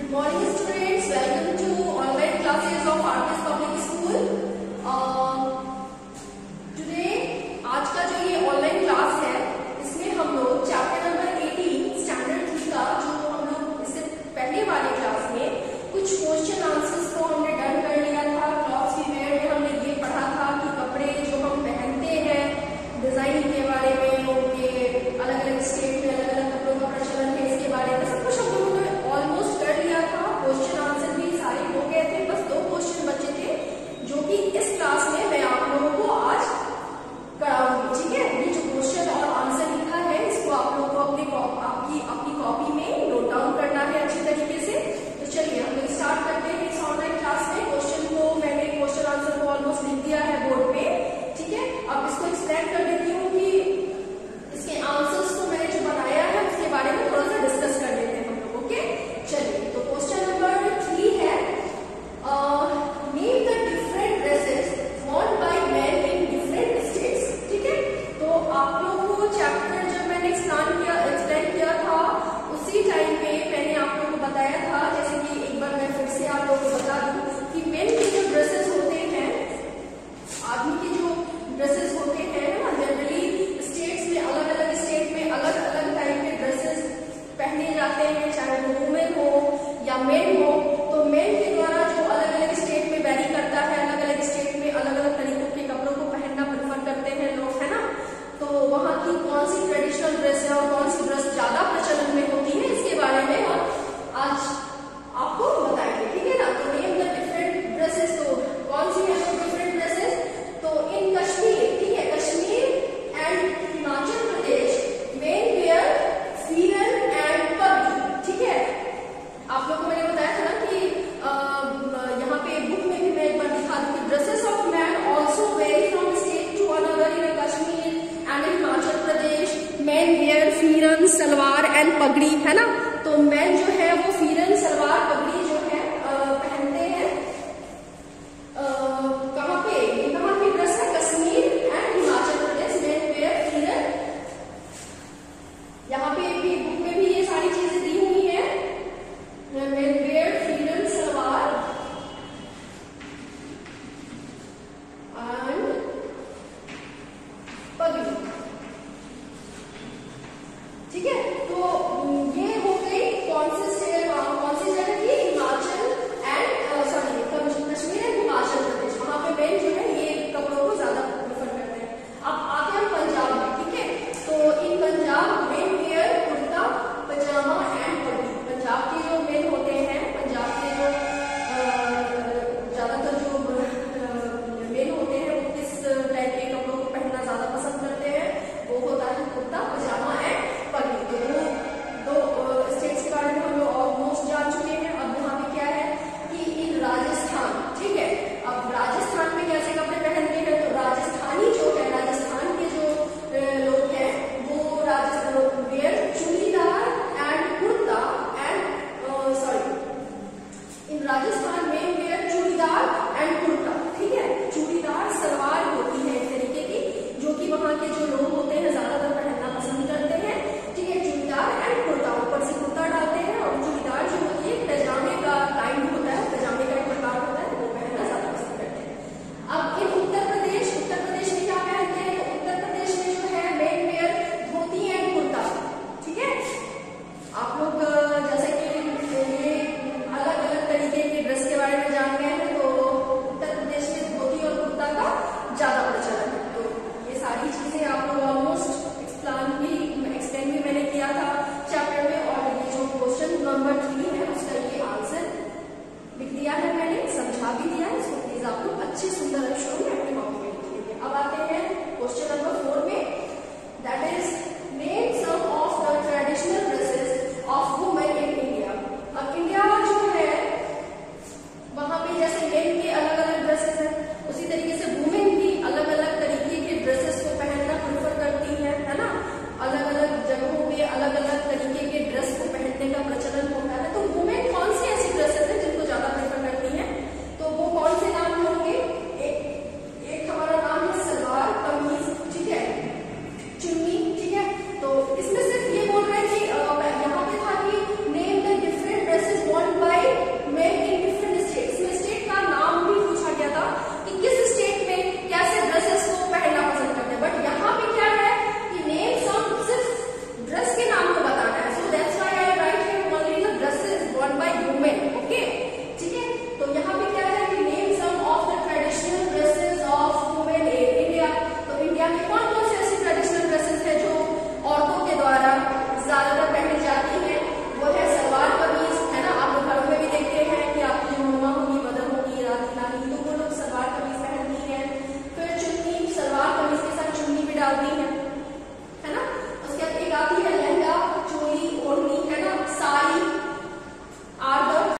Good morning students, welcome to online classes of RPS Public School. Today आज का जो ये ऑनलाइन क्लास है इसमें हम लोग चैप्टर नंबर 18 स्टैंडर्ड 3 का जो हम लोग इससे पहले वाले क्लास में कुछ क्वेश्चन आंसर्स को हमने डन कर लिया था। क्लॉथ्स वी वेयर में हमने ये पढ़ा था कि कपड़े जो हम पहनते हैं डिजाइन के बारे में, उनके अलग अलग स्टेट में अलग अलग कपड़ों का प्रचलन है, इसके बारे में सब कुछ हम लोगों ने ऑलमोस्ट कर लिया था। क्वेश्चन आंसर भी सारे हो गए थे, बस 2 क्वेश्चन बचे थे जो कि इस क्लास में मैं आप लोगों को आज कराऊंगी। ठीक है, ये जो क्वेश्चन और आंसर लिखा है इसको आप लोगों को अपनी कॉपी में नोट डाउन करना है अच्छी तरीके से। तो चलिए हम लोग स्टार्ट करते हैं इस ऑनलाइन क्लास में। मैंने क्वेश्चन आंसर को ऑलमोस्ट लिख दिया है बोर्ड पे। ठीक है, अब इसको एक्सप्लेन कर देती हूँ कि इसके आंसर्स को मैंने जो बनाया है उसके बारे में थोड़ा सा डिस्कस कर लेते हैं हम लोग। ओके, चलिए तो क्वेश्चन नंबर 3 है, name the different dresses worn by men in different states। ठीक है, तो आप लोगों को चैप्टर जब मैंने एक्सप्लेन किया था उसी टाइम पे मैंने आप लोगों को बताया था, जैसे कि एक बार मैं फिर से आप लोगों को बता दूं कि मेन के जो ड्रेसेस होते हैं, आदमी के जो ड्रेसेस होते हैं ना, जनरली स्टेट्स में अलग अलग स्टेट में अलग अलग टाइप के ड्रेसेस पहने जाते हैं, चाहे वो वुमेन हो या मेन हो। तो मेन के द्वारा जो अलग अलग स्टेट में वेरी करता है, अलग अलग स्टेट में अलग अलग तरीकों के कपड़ों को पहनना प्रेफर करते हैं लोग, है ना। तो वहाँ की कौन सी ट्रेडिशनल ड्रेस है और कौन सी ड्रेस ज्यादा प्रचलन में होती है इसके बारे में हम आज आपको बताएंगे। ठीक है ना, तो नेम द डिफरेंट ड्रेसेस, तो कौन सी है वो डिफरेंट ड्रेसेस। तो इन कश्मीर, ठीक है, Kashmir and Himachal Pradesh men wear pheran and pagdi. ठीक है, आप लोगों को मैंने बताया था ना कि यहाँ पे बुक में भी मैं एक बार दिखा दूँ कि dresses of man also vary from state to another. In Kashmir and in Himachal Pradesh man wear pheran salwar and pagdi, है ना। तो मैन जो है वो फीरन सलवार पगड़ी जो है पहनते हैं। कहाँ पे की ड्रेस है, Kashmir and Himachal Pradesh man wear pheran. यहाँ पे भी बुक में भी ये सारी चीजें दी हुई है, man wear pheran salwar and pagdi. ठीक है, तो ये हो गई कौन सी जगह की, हिमाचल एंड कश्मीर एंड हिमाचल प्रदेश। वहां पे मेन जो है ये कपड़ों को ज्यादा प्रेफर करते हैं। अब आते हैं पंजाब में। ठीक है, तो in Punjab men wear kurta pajama and pagdi. Punjab के जो मेन होते हैं, पंजाब के जो ज्यादातर जो मेन होते हैं वो किस टाइप के कपड़ों को पहनना ज्यादा पसंद करते हैं, वो होता है कुर्ता पजामा एंड पगड़ी। तो दो स्टेट्स के बारे में हम लोग ऑलमोस्ट जान चुके हैं। अब यहाँ पे क्या है कि इन राजस्थान, ठीक है, अब राजस्थान में कैसे कपड़े पहनते हैं, तो राजस्थानी जो है, राजस्थान के जो लोग हैं वो Rajasthan wear churidar and kurta and in Rajasthan में वेयर चूड़ीदार एंड कुर्ता। ठीक है, चूड़ीदार सलवार होती है एक तरीके की, जो कि वहाँ के जो लोग होते हैं ज्यादातर पहनना पसंद करते हैं। ठीक है, चूड़ीदार एंड कुर्ता, ऊपर से कुर्ता डालते हैं, और चूड़ीदार जो होती है पजामे का काइंड होता है, पजामे का एक प्रकार होता है, वो पहनना ज्यादा पसंद करते हैं। अब इन उत्तर प्रदेश में क्या पहनते हैं, तो उत्तर प्रदेश में जो है men wear dhoti and kurta. ठीक है, आप लोग जैसे कि ये अलग अलग तरीके के ड्रेस के बारे में जान गए हैं, तो उत्तर प्रदेश में धोती और कुर्ता का ज्यादा प्रचलन है। तो ये सारी चीजें आप लोग ऑलमोस्ट एक्सप्लेन भी मैंने किया था चैप्टर में, और ये जो क्वेश्चन नंबर 3 है उसका ये आंसर लिख दिया है मैंने, समझा भी दिया है। इसको प्लीज आप लोग अच्छे सुंदर अक्षरों में अपनी कॉपी में लिख लीजिए। अब आते हैं क्वेश्चन नंबर 4 में, that is name some of the traditional dresses of women ली तो